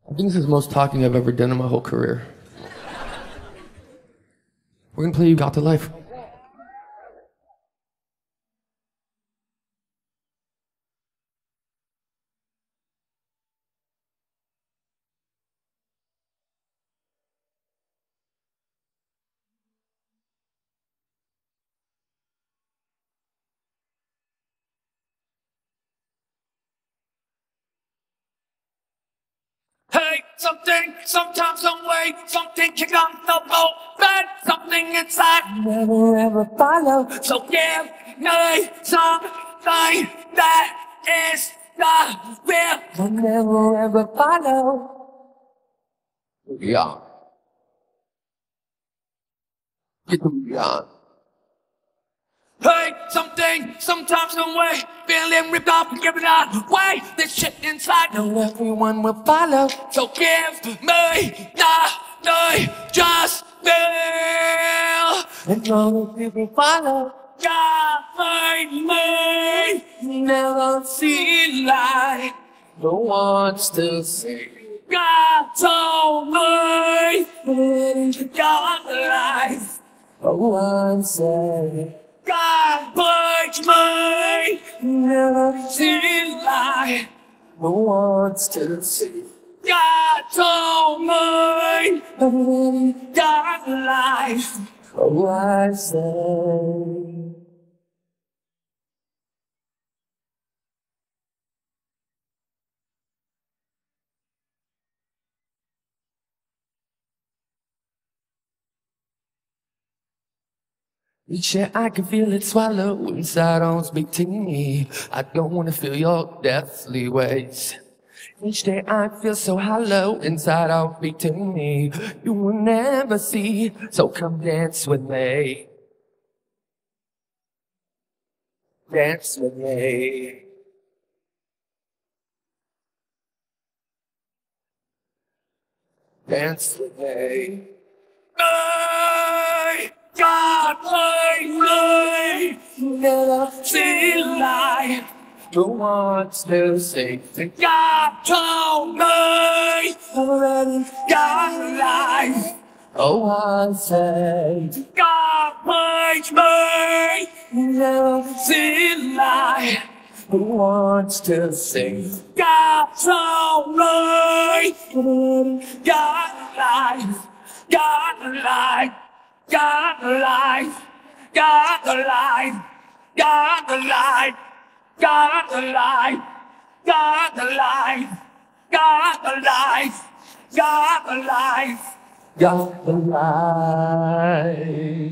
I think this is the most talking I've ever done in my whole career. We're gonna play You Got the Life. Hey, something, sometimes, some way, something kick on the boat, but something inside never ever follow. So give me something that is not real. Will never ever follow. Yeah. Get the beyond. Hey, something, sometimes, some way, feeling ripped off and giving away. This shit inside, no everyone will follow. So give me nothing, just feel. And long as people follow, God made me never see light. No one's to see. God told me God life. No one said. God put me never see light. No one's to see. God told me God life. Oh, I say. Each day I can feel it swallow inside, don't speak to me. I don't wanna feel your deathly ways. Each day I feel so hollow inside, don't speak to me. You will never see, so come dance with me. Dance with me. Dance with me. I God made me never see light. Who wants to sing? God told me Already God life. oh, I say, God made me never see light. who wants to sing? God told me God life. God life. God life. God life. God life. God life. God life. God life. God life. Got the light.